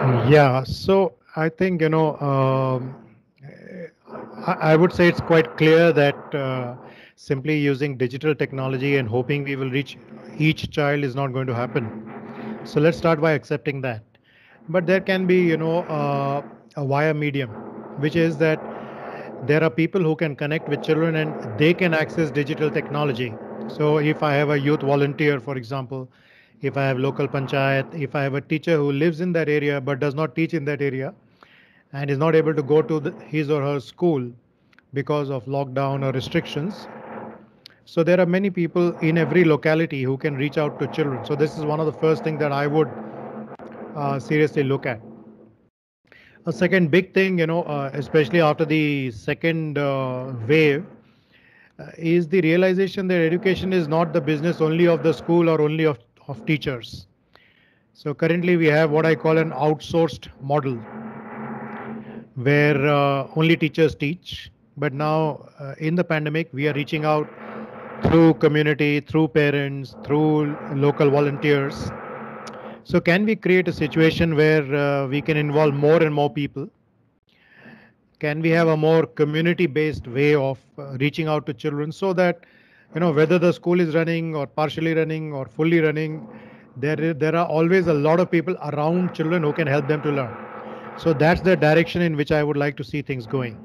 Yeah, so I think, I would say it's quite clear that simply using digital technology and hoping we will reach each child is not going to happen. So let's start by accepting that. But there can be, a wire medium, which is that there are people who can connect with children and they can access digital technology. So if I have a youth volunteer, for example, if I have local panchayat, if I have a teacher who lives in that area but does not teach in that area and is not able to go to his or her school because of lockdown or restrictions, so there are many people in every locality who can reach out to children. So this is one of the first things that I would seriously look at. A second big thing, especially after the second wave, is the realization that education is not the business only of the school or only of teachers. So currently we have what I call an outsourced model where only teachers teach. But now in the pandemic, we are reaching out through community, through parents, through local volunteers. So can we create a situation where we can involve more and more people? Can we have a more community based way of reaching out to children so that whether the school is running or partially running or fully running, there are always a lot of people around children who can help them to learn. So that's the direction in which I would like to see things going.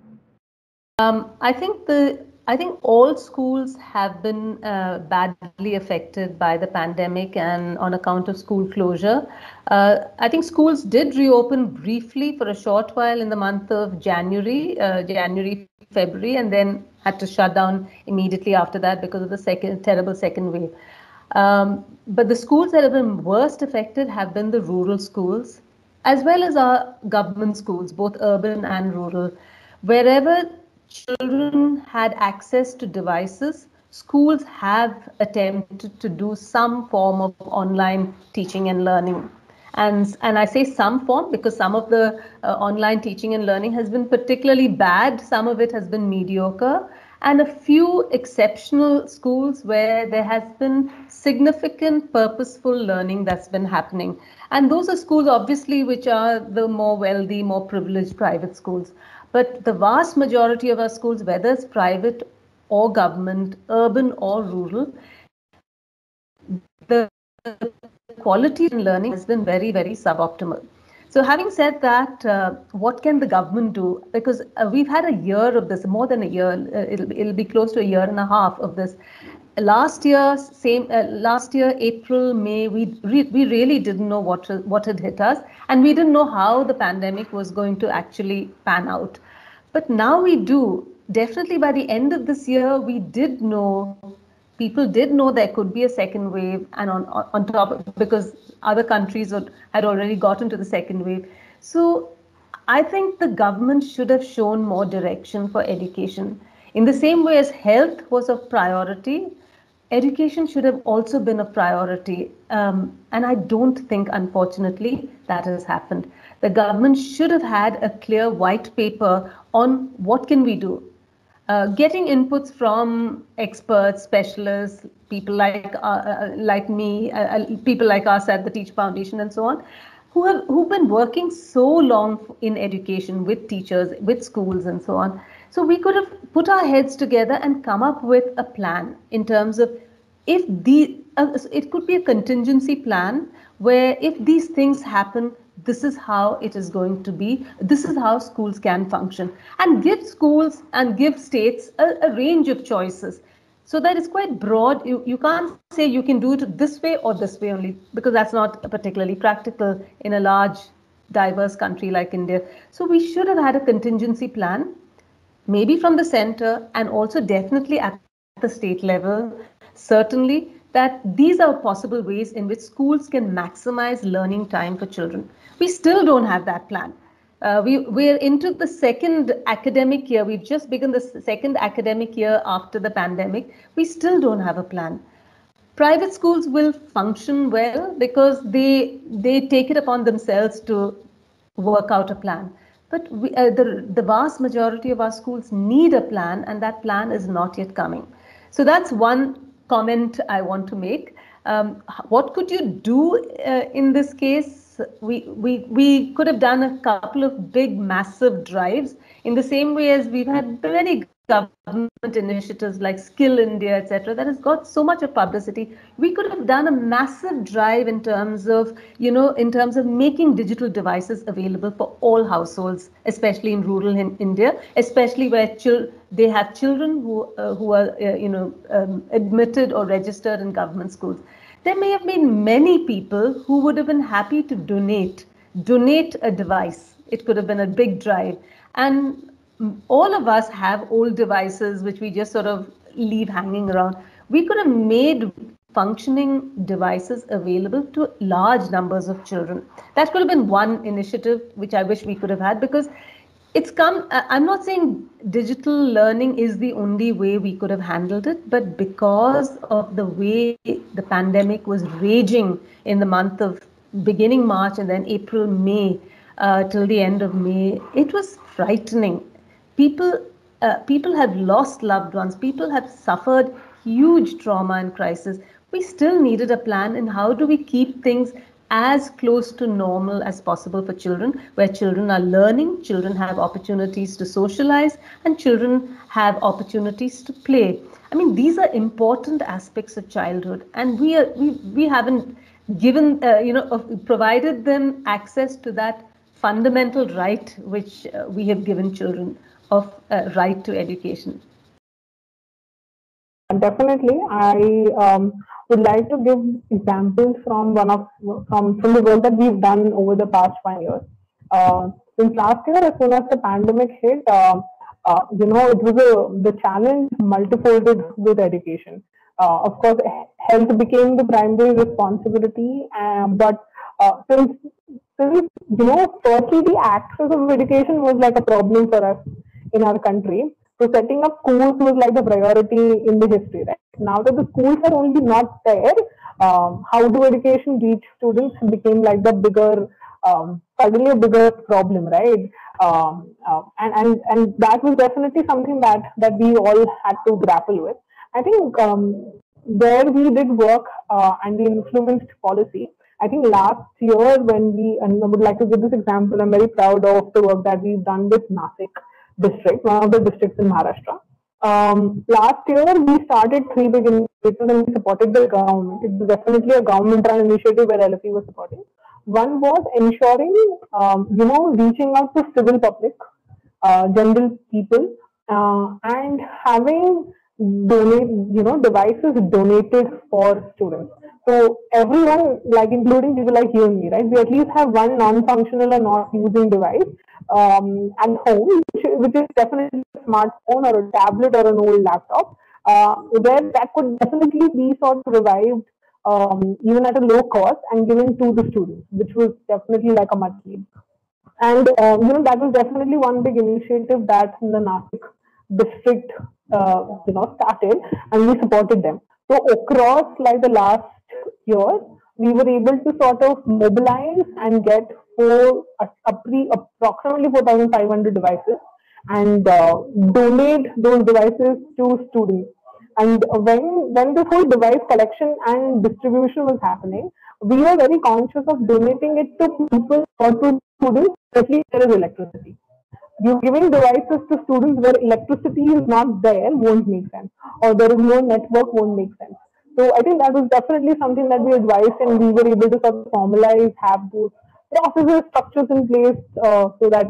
I think all schools have been badly affected by the pandemic and on account of school closure. I think schools did reopen briefly for a short while in the month of January, February, and then had to shut down immediately after that because of the terrible second wave. But the schools that have been worst affected have been the rural schools, as well as our government schools, both urban and rural. Wherever children had access to devices, schools have attempted to do some form of online teaching and learning. And I say some form because some of the online teaching and learning has been particularly bad, some of it has been mediocre, and a few exceptional schools where there has been significant purposeful learning that's been happening. And those are schools, obviously, which are the more wealthy, more privileged private schools. But the vast majority of our schools, whether it's private or government, urban or rural, the quality in learning has been very, very suboptimal. So, having said that, what can the government do? Because we've had a year of this, more than a year. It'll be close to a year and a half of this. Last year, April, May, we really didn't know what had hit us, and we didn't know how the pandemic was going to actually pan out. But now we do. Definitely by the end of this year, we did know, people did know there could be a second wave, and on top, because other countries had already gotten to the second wave. So I think the government should have shown more direction for education. In the same way as health was a priority, education should have also been a priority. And I don't think, unfortunately, that has happened. The government should have had a clear white paper on what can we do. Getting inputs from experts, specialists, people like me, people like us at the Teach Foundation, and so on, who've been working so long in education with teachers, with schools, and so on. So we could have put our heads together and come up with a plan in terms of if it could be a contingency plan where if these things happen, this is how it is going to be, this is how schools can function, and give schools and give states a range of choices so that it's quite broad. You can't say you can do it this way or this way only, because that's not particularly practical in a large diverse country like India. So we should have had a contingency plan, maybe from the center and also definitely at the state level, certainly, that these are possible ways in which schools can maximize learning time for children. We still don't have that plan. We're into the second academic year. We've just begun the second academic year after the pandemic. We still don't have a plan. Private schools will function well because they take it upon themselves to work out a plan. But the vast majority of our schools need a plan, and that plan is not yet coming. So that's one comment I want to make. What could you do in this case? we could have done a couple of big, massive drives in the same way as we've had many government initiatives like Skill India, etc., that has got so much of publicity. We could have done a massive drive in terms of, in terms of making digital devices available for all households, especially in rural India, especially where they have children who are, admitted or registered in government schools. There may have been many people who would have been happy to donate a device. It could have been a big drive. And all of us have old devices which we just sort of leave hanging around. We could have made functioning devices available to large numbers of children. That could have been one initiative which I wish we could have had, because I'm not saying digital learning is the only way we could have handled it, but because of the way the pandemic was raging in the month of beginning March and then April, May, till the end of May, it was frightening. People have lost loved ones. People have suffered huge trauma and crisis. We still needed a plan in how do we keep things as close to normal as possible for children, where children are learning, children have opportunities to socialize, and children have opportunities to play. I mean, these are important aspects of childhood, and we haven't given, provided them access to that fundamental right which we have given children of right to education. Definitely, I would like to give examples from from the work that we've done over the past 1 year. Since last year, as soon as the pandemic hit, it was the challenge multifolded with education. Of course, health became the primary responsibility, but since firstly the access of education was like a problem for us in our country. So setting up schools was like the priority in the history, right? Now that the schools are only not there, how do education reach students became like the bigger, suddenly a bigger problem, right? And that was definitely something that we all had to grapple with. I think where we did work and we influenced policy. I think last year and I would like to give this example, I'm very proud of the work that we've done with Nasik district, one of the districts in Maharashtra. Last year, we started 3 big initiatives and we supported the government. It was definitely a government-run initiative where LFE was supporting. One was ensuring, reaching out to civil public, general people, and having devices donated for students. So everyone, like including people like you and me, right? We at least have one non-functional or not using device at home, which is definitely a smartphone or a tablet or an old laptop, where that could definitely be sort of revived even at a low cost and given to the students, which was definitely like a must need. And that was definitely one big initiative that the Nasik district started, and we supported them. So across like the last year, we were able to sort of mobilize and get approximately 4,500 devices and donate those devices to students. And when this whole device collection and distribution was happening, we were very conscious of donating it to people or to students, especially there is electricity. You giving devices to students where electricity is not there won't make sense, or there is no network won't make sense. So I think that was definitely something that we advised, and we were able to sort of formalize, have those processes, structures in place, so that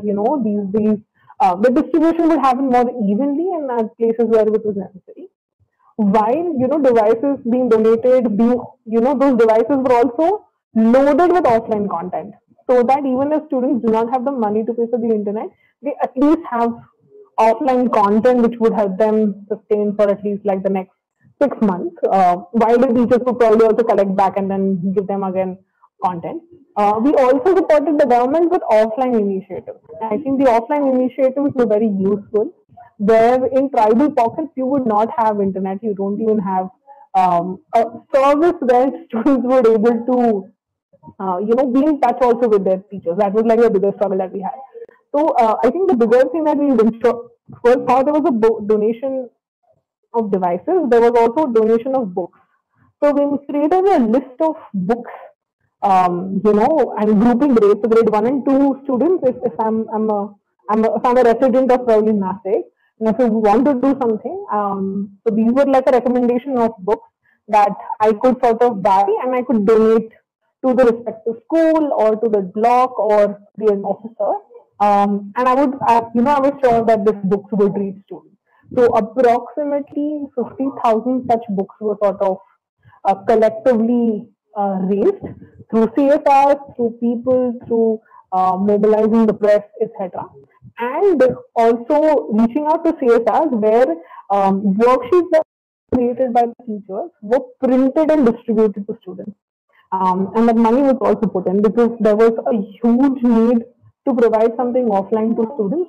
the distribution would happen more evenly in places where it was necessary. While devices being donated, those devices were also loaded with offline content, so that even if students do not have the money to pay for the internet, they at least have offline content which would help them sustain for at least like the next 6 months, while the teachers would probably also collect back and then give them again content. We also supported the government with offline initiatives. I think the offline initiatives were very useful, where in tribal pockets you would not have internet, you don't even have a service where students were able to be in touch also with their teachers. That was like the biggest struggle that we had. So I think the bigger thing that we ensured, first, how there was a donation of devices, there was also a donation of books. So we created a list of books and grouping grades. So grade 1 and 2 students, if I'm a resident of probably Nashik, and if you want to do something, so these were like a recommendation of books that I could sort of buy and I could donate to the respective school or to the block or the officer. And I was sure that this books would reach students. So approximately 50,000 such books were sort of collectively raised through CSR, through people, through mobilizing the press, etc. And also reaching out to CSRs where worksheets that were created by the teachers were printed and distributed to students. And that money was also put in because there was a huge need to provide something offline to students.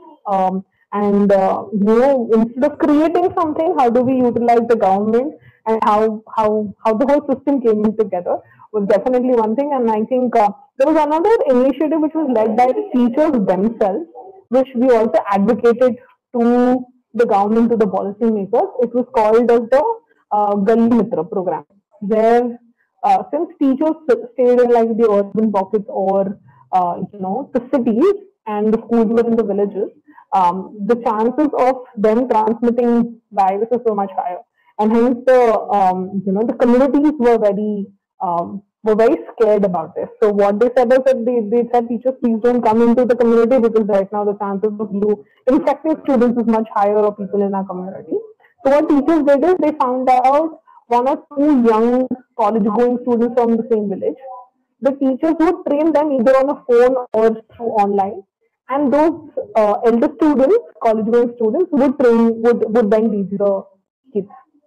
Instead of creating something, how do we utilize the government and how the whole system came in together was definitely one thing. And I think there was another initiative which was led by the teachers themselves, which we also advocated to the government, to the policymakers. It was called as the Gali Mitra program, where since teachers stayed in like the urban pockets or the cities and the schools were in the villages, the chances of them transmitting viruses were much higher, and hence the communities were very scared about this. So what they said is that they said, teachers, please don't come into the community because right now the chances of you infecting students is much higher or people in our community. So what teachers did is they found out one or two young college-going students from the same village. The teachers would train them either on a phone or through online, and those elder students, college-going students, would then teach the kids.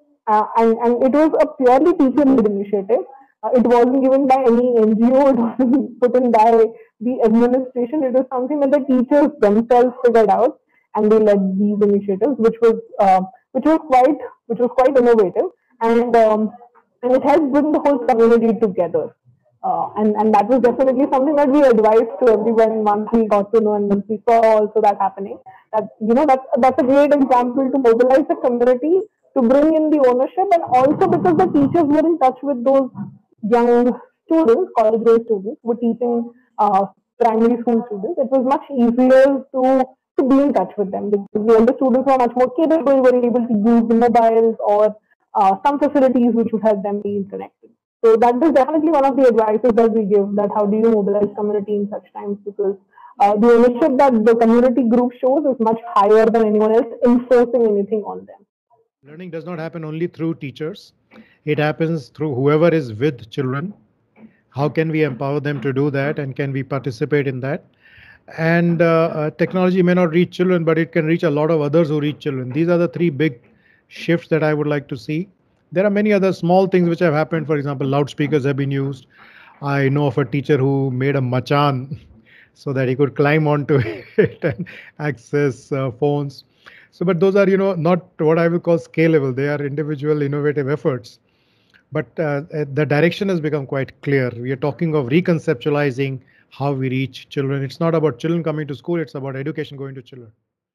And it was a purely teacher-led initiative. It wasn't given by any NGO. It wasn't put in by the administration. It was something that the teachers themselves figured out, and they led these initiatives, which was quite innovative, and it helped bring the whole community together. And that was definitely something that we advised to everyone once we got to know and once we saw also that happening. That's a great example to mobilize the community, to bring in the ownership, and also because the teachers were in touch with those young students, college-grade students, were teaching primary school students. It was much easier to be in touch with them because the older students were much more capable, were able to use the mobiles or some facilities which would help them be connected. So that is definitely one of the advices that we give, that how do you mobilize community in such times, because the ownership that the community group shows is much higher than anyone else enforcing anything on them. Learning does not happen only through teachers. It happens through whoever is with children. How can we empower them to do that, and can we participate in that? And technology may not reach children, but it can reach a lot of others who reach children. These are the three big shifts that I would like to see. There are many other small things which have happened. For example, loudspeakers have been used. I know of a teacher who made a machan so that he could climb onto it and access phones. So, but those are, not what I would call scalable. They are individual innovative efforts. But the direction has become quite clear. We are talking of reconceptualizing how we reach children. It's not about children coming to school. It's about education going to children.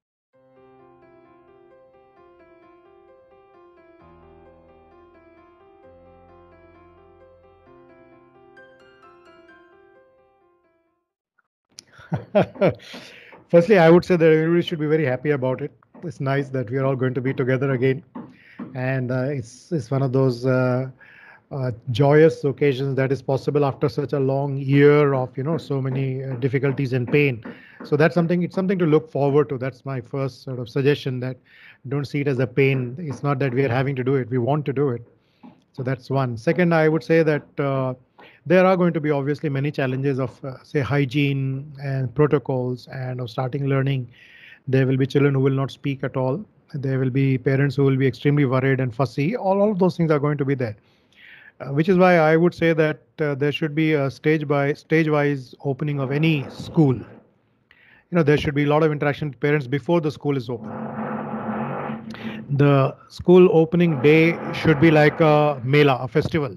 Firstly, I would say that everybody should be very happy about it. It's nice that we are all going to be together again, and it's one of those joyous occasions that is possible after such a long year of so many difficulties and pain. So that's something. It's something to look forward to. That's my first sort of suggestion. That don't see it as a pain. It's not that we are having to do it. We want to do it. So that's one. Second, I would say that there are going to be obviously many challenges of say hygiene and protocols and of starting learning. There will be children who will not speak at all. There will be parents who will be extremely worried and fussy. All of those things are going to be there, which is why I would say that there should be a stage-wise opening of any school. There should be a lot of interaction with parents before the school is open. The school opening day should be like a mela, a festival.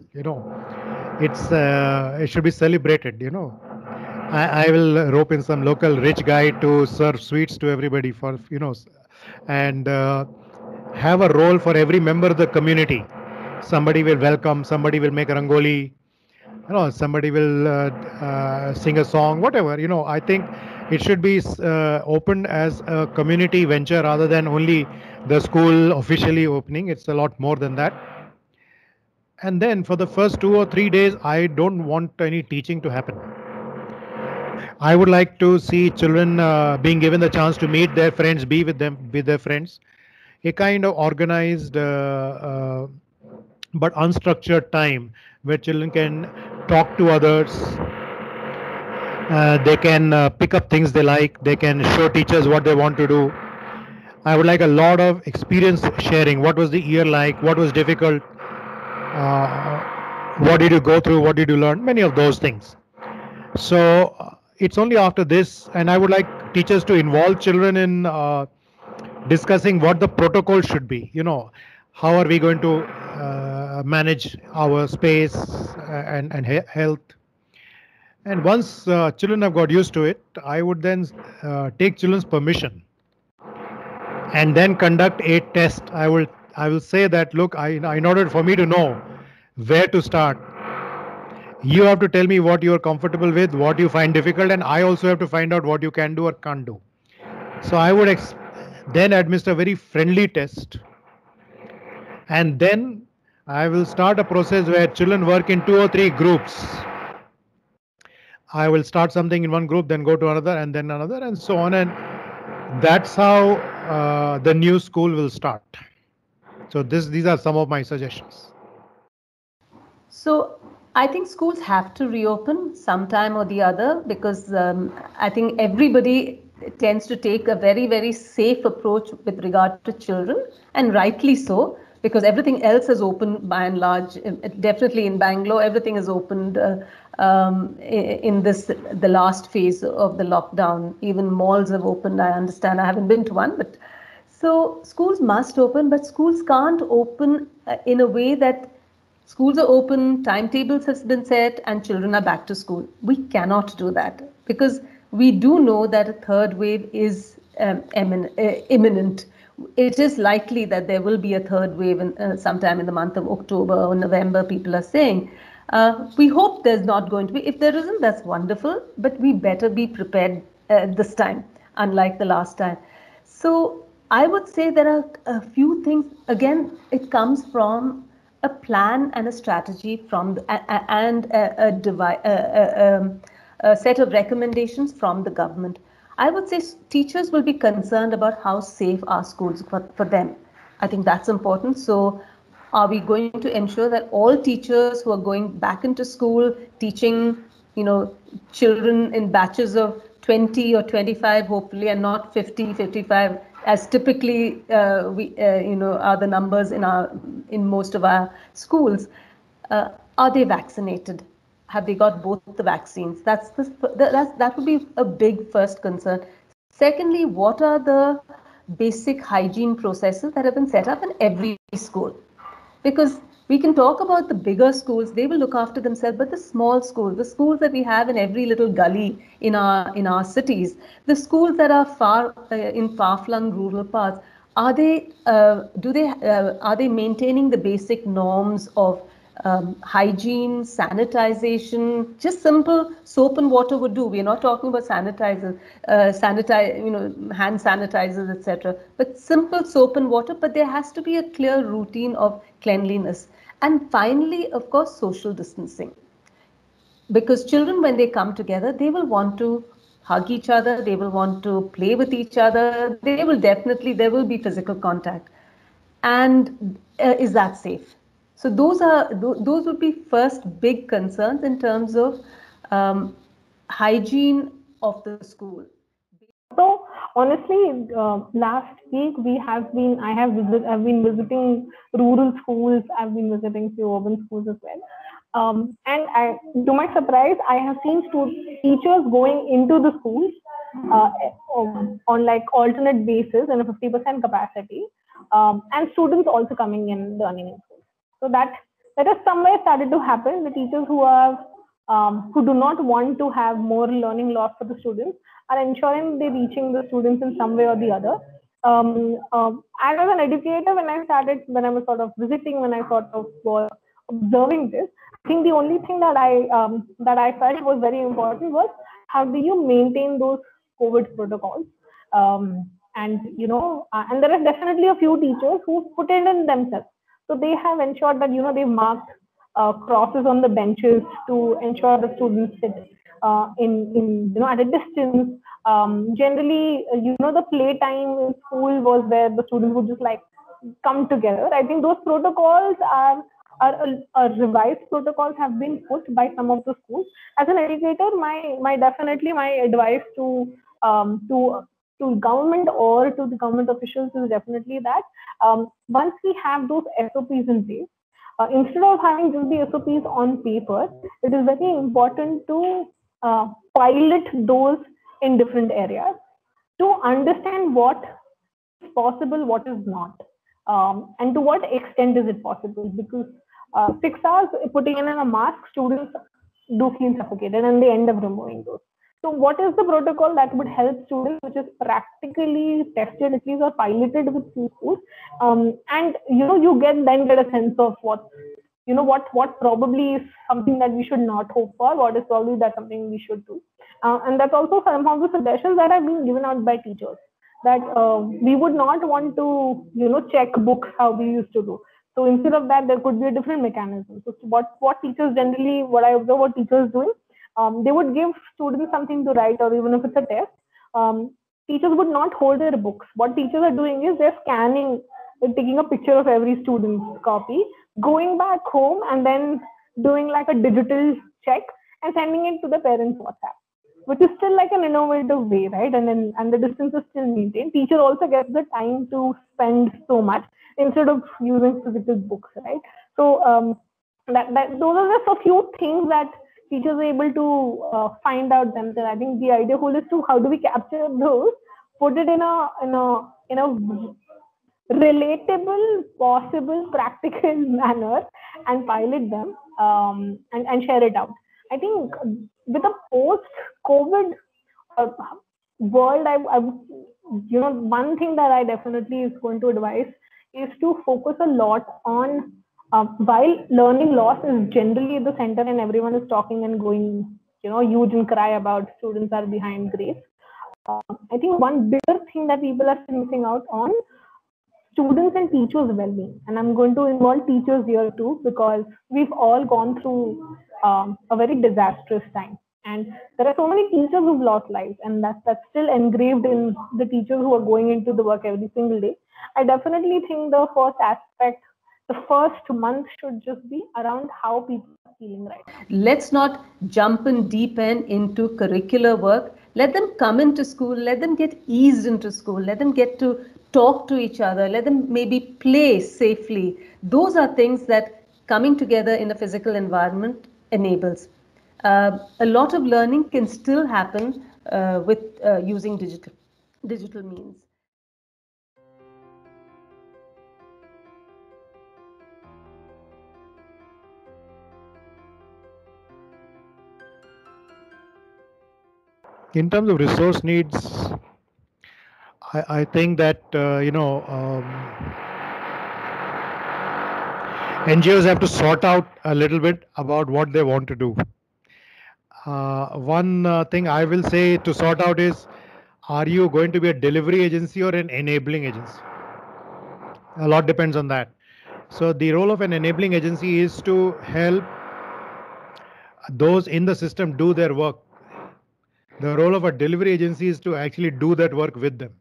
It should be celebrated. I will rope in some local rich guy to serve sweets to everybody for and have a role for every member of the community. Somebody will welcome, somebody will make a rangoli, somebody will sing a song, whatever. I think it should be opened as a community venture rather than only the school officially opening. It's a lot more than that. And then for the first 2 or 3 days, I don't want any teaching to happen. I would like to see children being given the chance to meet their friends, be with them, with their friends. A kind of organized but unstructured time where children can talk to others. They can pick up things they like. They can show teachers what they want to do. I would like a lot of experience sharing. What was the year like? What was difficult? What did you go through? What did you learn? Many of those things. So it's only after this, and I would like teachers to involve children in discussing what the protocol should be. How are we going to manage our space and health? And once children have got used to it, I would then take children's permission and then conduct a test. I will say that, look, in order for me to know where to start, you have to tell me what you are comfortable with, what you find difficult, and I also have to find out what you can do or can't do. So I would then administer a very friendly test, and then I will start a process where children work in 2 or 3 groups. I will start something in one group, then go to another, and then another, and so on. And that's how the new school will start. So these are some of my suggestions. So I think schools have to reopen sometime or the other, because I think everybody tends to take a very, very safe approach with regard to children, and rightly so, because everything else is open by and large. Definitely in Bangalore, everything is opened in the last phase of the lockdown. Even malls have opened, I understand. I haven't been to one, but so schools must open, but schools can't open in a way that schools are open, timetables have been set, and children are back to school. We cannot do that, because we do know that a third wave is imminent. It is likely that there will be a third wave sometime in the month of October or November, people are saying. We hope there's not going to be. If there isn't, that's wonderful, but we better be prepared this time, unlike the last time. So I would say there are a few things. Again, it comes from a plan and a strategy and a set of recommendations from the government. I would say teachers will be concerned about how safe are schools for them. I think that's important. So are we going to ensure that all teachers who are going back into school teaching, children in batches of 20 or 25, hopefully, and not 50, 55, as typically are the numbers in most of our schools? Are they vaccinated? Have they got both the vaccines? That would be a big first concern. Secondly, what are the basic hygiene processes that have been set up in every school? Because we can talk about the bigger schools, they will look after themselves, but the small schools, the schools that we have in every little gully in our cities, the schools that are in far-flung rural parts, are they maintaining the basic norms of hygiene, sanitization? Just simple soap and water would do. We're not talking about sanitizers, hand sanitizers, etc. But simple soap and water. But there has to be a clear routine of cleanliness. And finally, of course, social distancing. Because children, when they come together, they will want to hug each other. They will want to play with each other. There will be physical contact. And is that safe? So those would be first big concerns in terms of hygiene of the school. So honestly, last week I've been visiting rural schools. I've been visiting few urban schools as well. And to my surprise, I have seen teachers going into the schools on like alternate basis in a 50% capacity, and students also coming in learning in schools. So that has somewhere started to happen. The teachers who do not want to have more learning loss for the students are ensuring they're reaching the students in some way or the other. And as an educator, when I was sort of visiting, when I sort of was observing this, think the only thing that I felt was very important was how do you maintain those COVID protocols? And and there are definitely a few teachers who put it in themselves. So they have ensured that they've marked crosses on the benches to ensure the students sit in at a distance. Generally, the playtime in school was where the students would just like come together. I think those protocols are revised protocols have been put by some of the schools. As an educator, my definitely my advice to government or to the government officials is definitely that once we have those SOPs in place, instead of having just the SOPs on paper, it is very important to pilot those in different areas to understand what is possible, what is not, and to what extent is it possible. Because 6 hours putting in a mask, students do feel suffocated and they end up removing those. So what is the protocol that would help students, which is practically tested at least or piloted with few schools, and you get a sense of what probably is something that we should not hope for, what is probably that something we should do, and that's also some of the suggestions that have been given out by teachers, that we would not want to check books how we used to do. So instead of that, there could be a different mechanism. So what teachers generally, what I observe what teachers doing, they would give students something to write, or even if it's a test, teachers would not hold their books. What teachers are doing is they're scanning, they're taking a picture of every student's copy, going back home and then doing like a digital check and sending it to the parents' WhatsApp, which is still like an innovative way, right? And the distance is still maintained. Teacher also gets the time to spend so much instead of using physical books, right? So those are just a few things that teachers are able to find out themselves. I think the idea whole is to how do we capture those, put it in a relatable, possible, practical manner, and pilot them, and share it out. I think with a post-COVID world, one thing that I definitely is going to advise is to focus a lot on, while learning loss is generally at the center and everyone is talking and going, huge and cry about students are behind grades. I think one bigger thing that people are still missing out on, students and teachers' well-being. And I'm going to involve teachers here too, because we've all gone through a very disastrous time. And there are so many teachers who've lost lives, and that's still engraved in the teachers who are going into the work every single day. I definitely think the first aspect, the first month should just be around how people are feeling right now. Let's not jump in deep end into curricular work. Let them come into school, let them get eased into school, let them get to talk to each other, let them maybe play safely. Those are things that coming together in a physical environment enables. A lot of learning can still happen with using digital means. In terms of resource needs, I think that NGOs have to sort out a little bit about what they want to do. One thing I will say to sort out is, are you going to be a delivery agency or an enabling agency? A lot depends on that. So the role of an enabling agency is to help those in the system do their work. The role of a delivery agency is to actually do that work with them.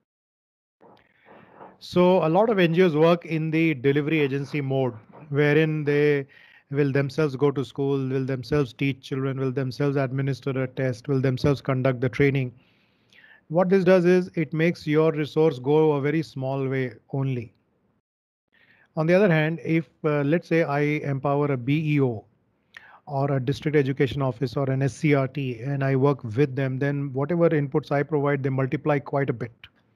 So a lot of NGOs work in the delivery agency mode, wherein they will themselves go to school, will themselves teach children, will themselves administer a test, will themselves conduct the training. What this does is it makes your resource go a very small way only. On the other hand, if let's say I empower a BEO or a district education office or an SCRT and I work with them, then whatever inputs I provide, they multiply quite a bit.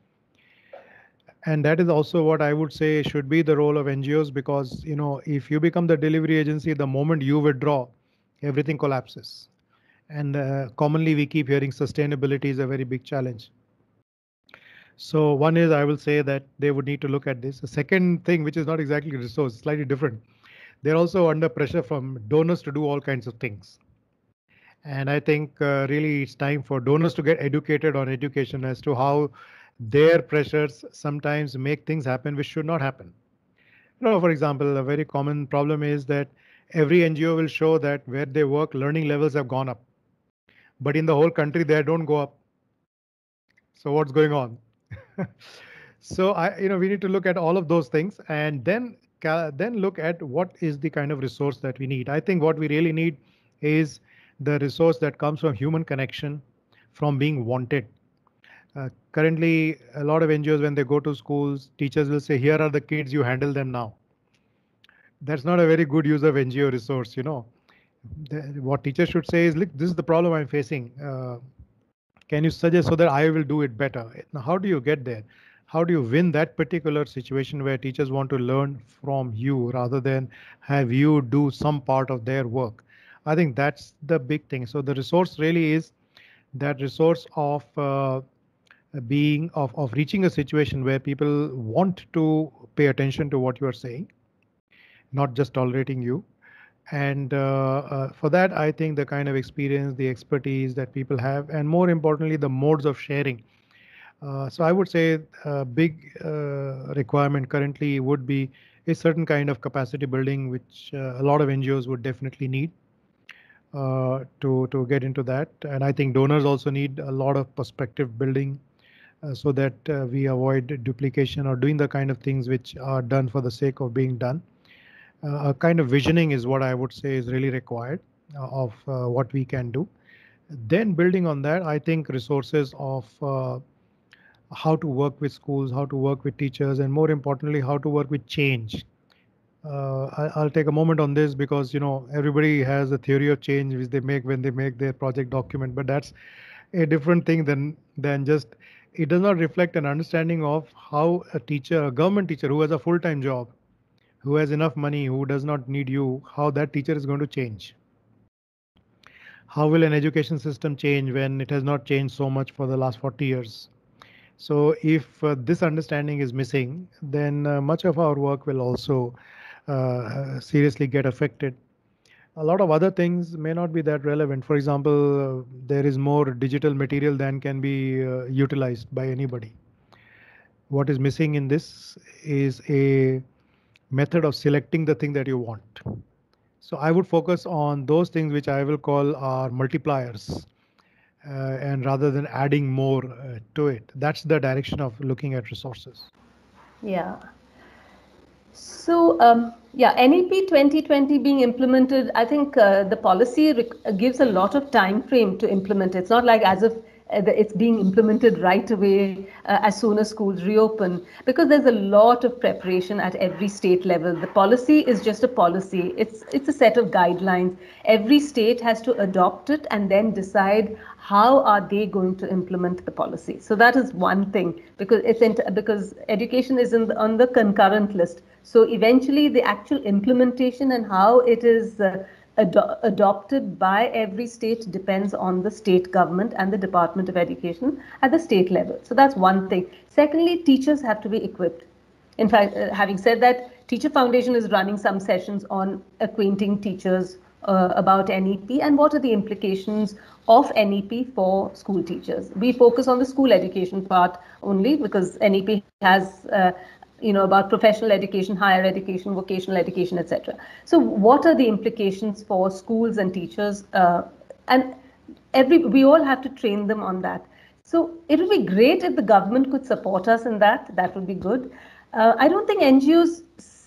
And that is also what I would say should be the role of NGOs, because if you become the delivery agency, the moment you withdraw, everything collapses. And commonly we keep hearing sustainability is a very big challenge. So one is, I will say that they would need to look at this. The second thing, which is not exactly resource, slightly different. they're also under pressure from donors to do all kinds of things. And I think really it's time for donors to get educated on education as to how their pressures sometimes make things happen which should not happen. For example, a very common problem is that every NGO will show that where they work, learning levels have gone up, but in the whole country, they don't go up. So what's going on? So we need to look at all of those things and then look at what is the kind of resource that we need. I think what we really need is the resource that comes from human connection, from being wanted. Currently, a lot of NGOs, when they go to schools, teachers will say, here are the kids, you handle them now. That's not a very good use of NGO resource. What teachers should say is, look, this is the problem I'm facing. Can you suggest so that I will do it better? Now, how do you get there? How do you win that particular situation where teachers want to learn from you rather than have you do some part of their work? I think that's the big thing. So the resource really is that resource of reaching a situation where people want to pay attention to what you are saying, not just tolerating you. And for that, I think the kind of experience, the expertise that people have, and more importantly, the modes of sharing. So I would say a big requirement currently would be a certain kind of capacity building, which a lot of NGOs would definitely need to get into that. And I think donors also need a lot of perspective building so that we avoid duplication or doing the kind of things which are done for the sake of being done. A kind of visioning is what I would say is really required of what we can do. Then building on that, I think resources of how to work with schools, how to work with teachers, and more importantly, how to work with change. I'll take a moment on this because everybody has a theory of change which they make when they make their project document, but that's a different thing than just, it does not reflect an understanding of how a government teacher who has a full-time job, who has enough money, who does not need you, how that teacher is going to change. How will an education system change when it has not changed so much for the last 40 years? So if this understanding is missing, then much of our work will also seriously get affected. A lot of other things may not be that relevant. For example, there is more digital material than can be utilized by anybody. What is missing in this is a method of selecting the thing that you want. So I would focus on those things which I will call are multipliers, and rather than adding more to it. That's the direction of looking at resources. Yeah. So NEP 2020 being implemented, I think the policy gives a lot of time frame to implement it. It's not like as if it's being implemented right away as soon as schools reopen, because there's a lot of preparation at every state level. The policy is just a policy. It's a set of guidelines. Every state has to adopt it and then decide how are they going to implement the policy. So that is one thing, because because education is on the concurrent list. So eventually the actual implementation and how it is adopted by every state depends on the state government and the Department of Education at the state level. So that's one thing. Secondly, teachers have to be equipped. In fact, having said that, Teacher Foundation is running some sessions on acquainting teachers about NEP and what are the implications of NEP for school teachers. We focus on the school education part only because NEP has about professional education, higher education, vocational education, etc. So what are the implications for schools and teachers? And we all have to train them on that. So it would be great if the government could support us in that. That would be good. I don't think NGOs,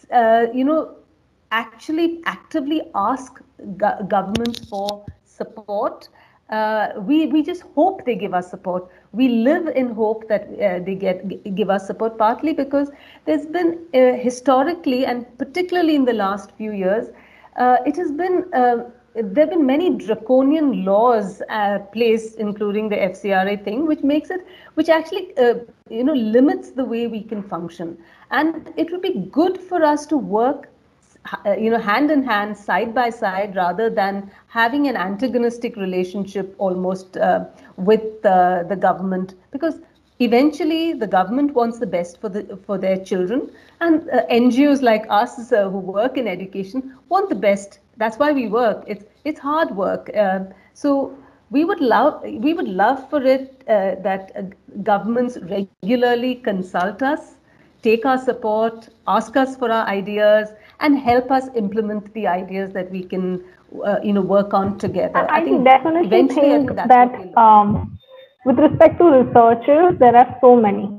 actually actively ask governments for support. We just hope they give us support. We live in hope that they give us support, partly because there's been historically and particularly in the last few years, it has been there have been many draconian laws placed, including the FCRA thing, which actually limits the way we can function. And it would be good for us to work hand in hand, side by side, rather than having an antagonistic relationship almost with the government. Because eventually the government wants the best for their children, and NGOs like us who work in education want the best. That's why we work. It's hard work. So we would love for it that governments regularly consult us, take our support, ask us for our ideas, and help us implement the ideas that we can work on together. I think definitely eventually think that's that what we'll with respect to researchers, there are so many.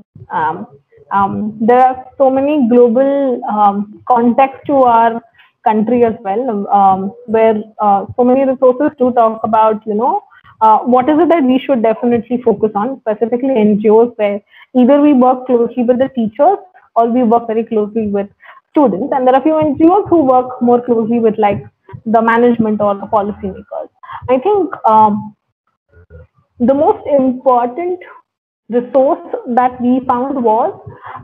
There are so many global contexts to our country as well, where so many resources do talk about, what is it that we should definitely focus on, specifically NGOs, where either we work closely with the teachers or we work very closely with students. And there are a few NGOs who work more closely with like the management or the policymakers. I think the most important resource that we found was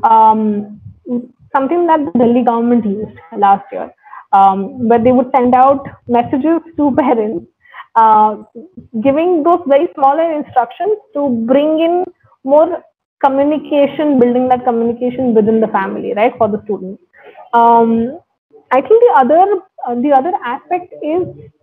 something that the Delhi government used last year, where they would send out messages to parents, uh, giving those very small instructions to bring in more communication, building that communication within the family, right, for the students. Um, I think the other aspect is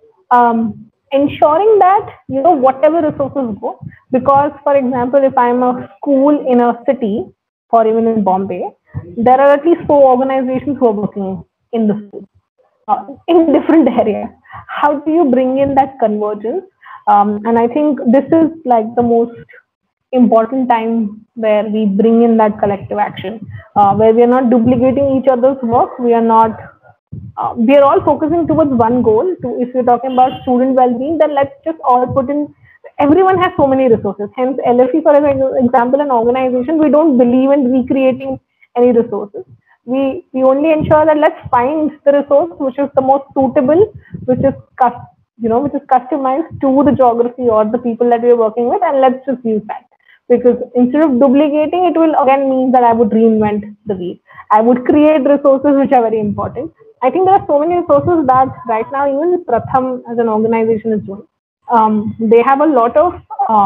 ensuring that whatever resources go, because for example, if I'm a school in a city or even in Bombay, there are at least 4 organizations who are working in the school in different areas. How do you bring in that convergence? And I think this is like the most important time where we bring in that collective action, where we are not duplicating each other's work. We are all focusing towards one goal. If you're talking about student well-being, then let's just all put in. Everyone has so many resources. Hence, LFE, for example, an organization, we don't believe in recreating any resources. We only ensure that let's find the resource which is the most suitable, which is which is customized to the geography or the people that we're working with, and let's just use that. Because instead of duplicating, it will again mean that I would reinvent the wheel. I would create resources which are very important. I think there are so many resources that right now even Pratham as an organization is doing. They have a lot of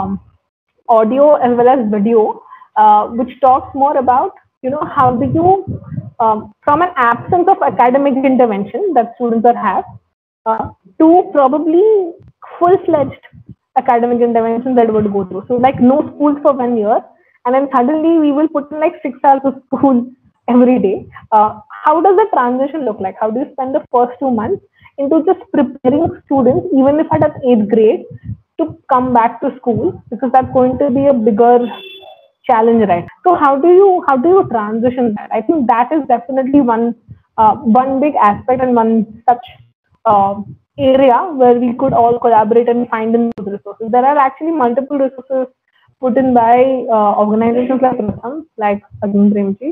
audio as well as video, which talks more about how do you from an absence of academic intervention that students are have to probably full-fledged academic intervention that would go through. So like no schools for 1 year, and then suddenly we will put in like 6 hours of school every day. How does the transition look like? How do you spend the first 2 months into just preparing students, even if at an 8th grade, to come back to school, because that's going to be a bigger challenge, right? So how do you transition that? I think that is definitely one big aspect and one such uh, area where we could all collaborate and find in those resources. There are actually multiple resources put in by organizations like Pratham, like Azim Premji,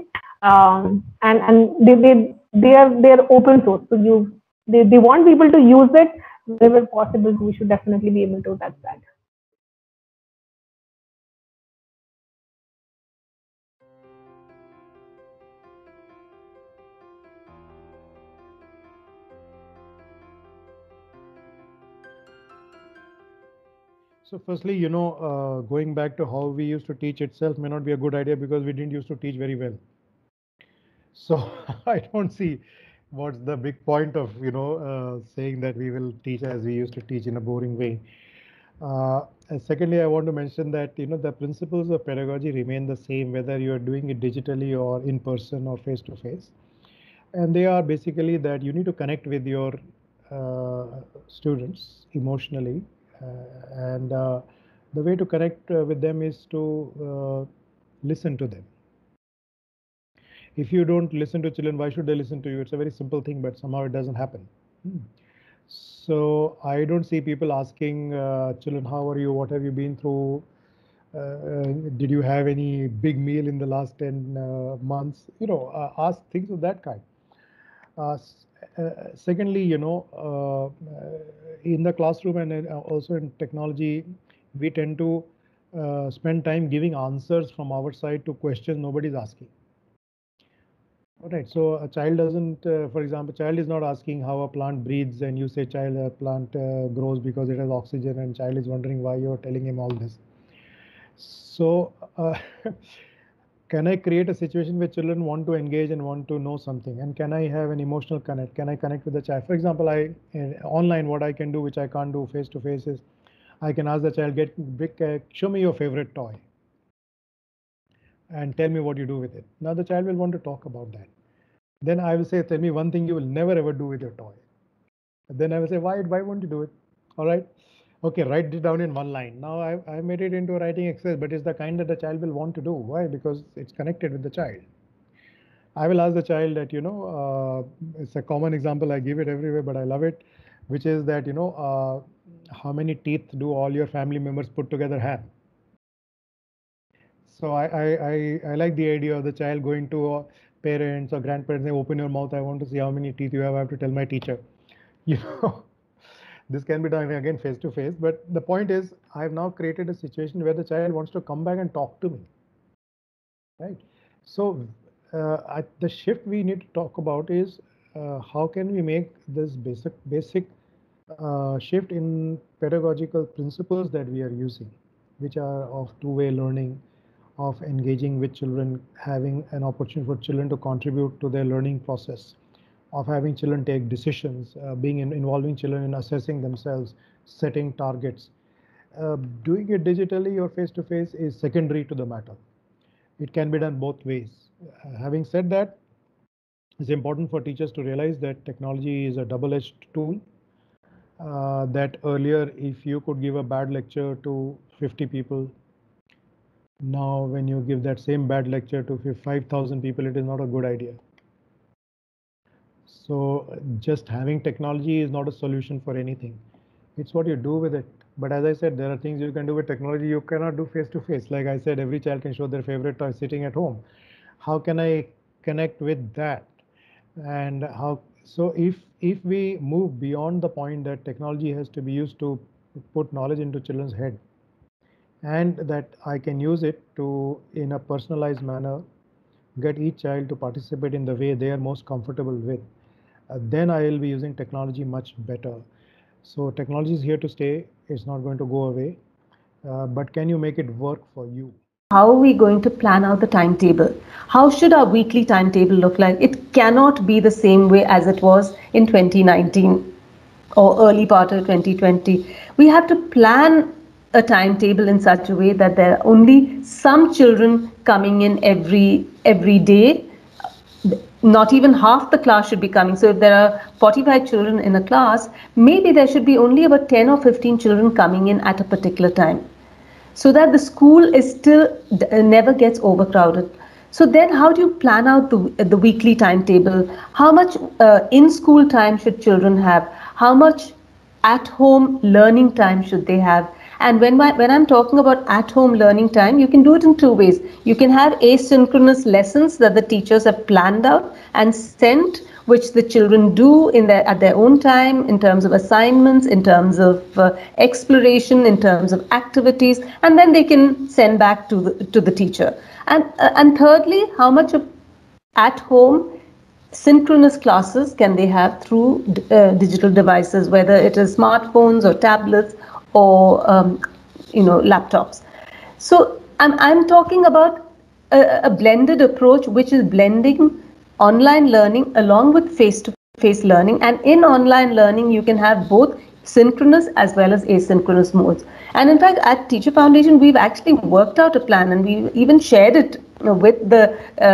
and they are open source. So they want people to use it wherever possible. We should definitely be able to touch that. So firstly, going back to how we used to teach itself may not be a good idea because we didn't used to teach very well. So I don't see what's the big point of saying that we will teach as we used to teach in a boring way. And secondly, I want to mention that the principles of pedagogy remain the same whether you are doing it digitally or in person or face to face, and they are basically that you need to connect with your students emotionally, and the way to connect with them is to listen to them. If you don't listen to children, why should they listen to you? It's a very simple thing, but somehow it doesn't happen. So I don't see people asking children, how are you? What have you been through? Did you have any big meal in the last 10 months? Ask things of that kind. Secondly, in the classroom and also in technology, we tend to spend time giving answers from our side to questions nobody's asking. All right, so a child doesn't, for example, child is not asking how a plant breathes, and you say plant grows because it has oxygen, and child is wondering why you're telling him all this. So can I create a situation where children want to engage and want to know something? And can I have an emotional connect? Can I connect with the child? For example, online, what I can do, which I can't do face to face, is I can ask the child, show me your favorite toy and tell me what you do with it. Now the child will want to talk about that. Then I will say, tell me one thing you will never ever do with your toy. Then I will say, why won't you do it? All right. Okay, write it down in one line. Now I made it into a writing exercise, but it's the kind that the child will want to do. Why? Because it's connected with the child. I will ask the child that, it's a common example, I give it everywhere, but I love it, which is that, how many teeth do all your family members put together have? So I like the idea of the child going to parents or grandparents, they open your mouth, I want to see how many teeth you have, I have to tell my teacher. You know, this can be done again face to face, but the point is I have now created a situation where the child wants to come back and talk to me, right? So the shift we need to talk about is how can we make this basic shift in pedagogical principles that we are using, which are of two-way learning, of engaging with children, having an opportunity for children to contribute to their learning process, of having children take decisions, involving children in assessing themselves, setting targets. Doing it digitally or face to face is secondary to the matter. It can be done both ways. Having said that, it's important for teachers to realize that technology is a double-edged tool. That earlier, if you could give a bad lecture to 50 people, now when you give that same bad lecture to 5,000 people, it is not a good idea. So just having technology is not a solution for anything. It's what you do with it. But as I said, there are things you can do with technology you cannot do face to face. Like I said, every child can show their favorite toy sitting at home. How can I connect with that? And how? So if we move beyond the point that technology has to be used to put knowledge into children's head, and that I can use it to, in a personalized manner, get each child to participate in the way they are most comfortable with, then I will be using technology much better. So technology is here to stay. It's not going to go away. But can you make it work for you? How are we going to plan out the timetable? How should our weekly timetable look like? It cannot be the same way as it was in 2019 or early part of 2020. We have to plan a timetable in such a way that there are only some children coming in every day. Not even half the class should be coming. So if there are 45 children in a class, maybe there should be only about 10 or 15 children coming in at a particular time, so that the school is still never gets overcrowded. So then how do you plan out the weekly timetable? How much in-school time should children have? How much at-home learning time should they have? And when I'm talking about at-home learning time, you can do it in two ways. You can have asynchronous lessons that the teachers have planned out and sent, which the children do at their own time, in terms of assignments, in terms of exploration, in terms of activities, and then they can send back to the teacher. And thirdly, how much of at-home synchronous classes can they have through digital devices, whether it is smartphones or tablets or laptops. So I'm talking about a blended approach, which is blending online learning along with face-to-face learning. And in online learning, you can have both synchronous as well as asynchronous modes. And in fact, at Teacher Foundation, we've actually worked out a plan, and we even shared it with the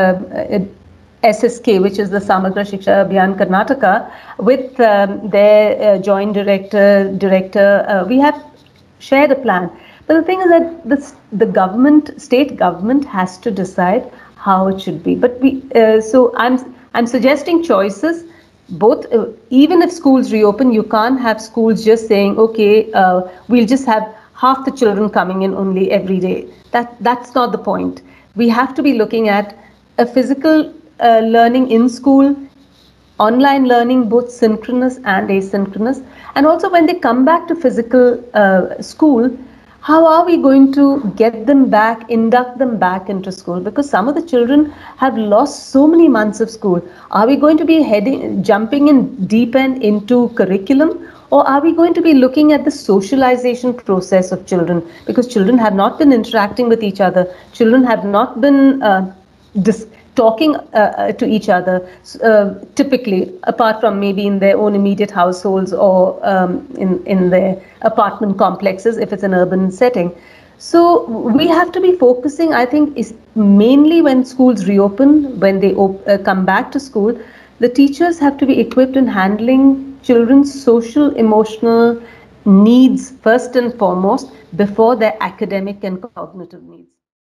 SSK, which is the Samagra Shiksha Abhiyan Karnataka, with their joint director. We have shared a plan. But the thing is that the state government has to decide how it should be. But so I'm suggesting choices. Both, even if schools reopen, you can't have schools just saying, okay, we'll just have half the children coming in only every day. That's not the point. We have to be looking at a physical learning in school, online learning, both synchronous and asynchronous, and also when they come back to physical school, how are we going to get them back, induct them back into school? Because some of the children have lost so many months of school. Are we going to be jumping in deep end into curriculum, Or are we going to be looking at the socialization process of children? Because children have not been interacting with each other. Children have not been talking to each other typically, apart from maybe in their own immediate households or in their apartment complexes if it's an urban setting. So we have to be focusing, I think, is mainly when schools reopen, when they come back to school, the teachers have to be equipped in handling children's social, emotional needs first and foremost before their academic and cognitive needs.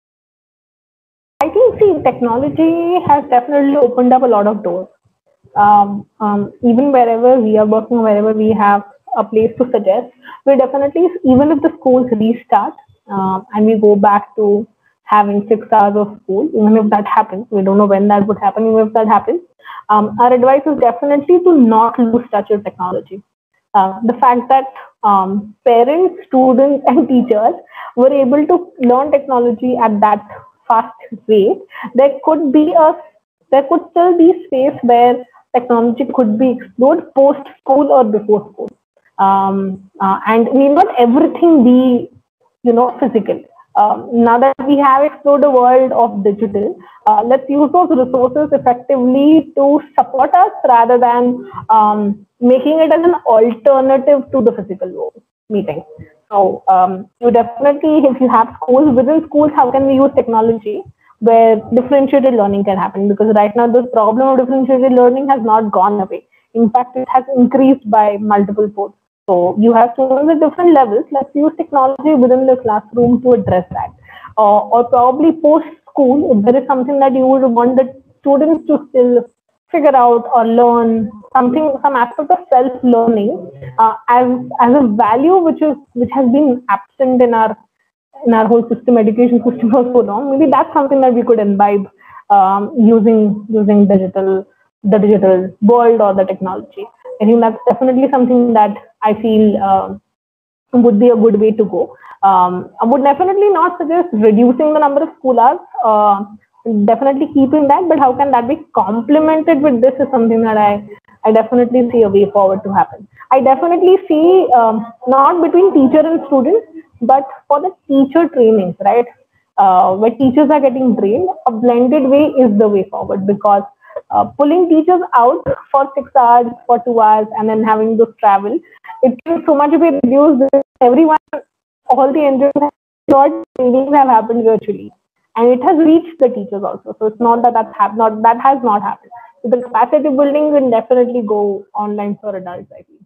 I think, see, technology has definitely opened up a lot of doors. Even wherever we are working, wherever we have a place to suggest, we definitely, even if the schools restart and we go back to having 6 hours of school, even if that happens, we don't know when that would happen, even if that happens, our advice is definitely to not lose touch with technology. The fact that parents, students, and teachers were able to learn technology at that fast rate, there could still be space where technology could be explored post school or before school, and need not everything be physical. Now that we have explored the world of digital, let's use those resources effectively to support us rather than making it as an alternative to the physical meeting. So you definitely, if you have schools, within schools, how can we use technology where differentiated learning can happen? Because right now the problem of differentiated learning has not gone away. In fact, it has increased by multiple folds. So you have students at different levels. Let's use technology within the classroom to address that. Or probably post school, if there is something that you would want the students to still figure out or learn something, some aspect of self-learning as a value which has been absent in our whole system, education system for so long. Maybe that's something that we could imbibe using the digital world or the technology. I think that's definitely something that I feel would be a good way to go. I would definitely not suggest reducing the number of school hours. Definitely keeping that, but how can that be complemented with this is something that I definitely see a way forward to happen. I definitely see not between teacher and student, but for the teacher trainings, right? Where teachers are getting trained, a blended way is the way forward, because pulling teachers out for 6 hours, for 2 hours, and then having to travel, it can so much be reduced. Everyone, all the engines, trainings have happened virtually, and it has reached the teachers also. So it's not that that has not happened. So the capacity building will definitely go online for adults, I think.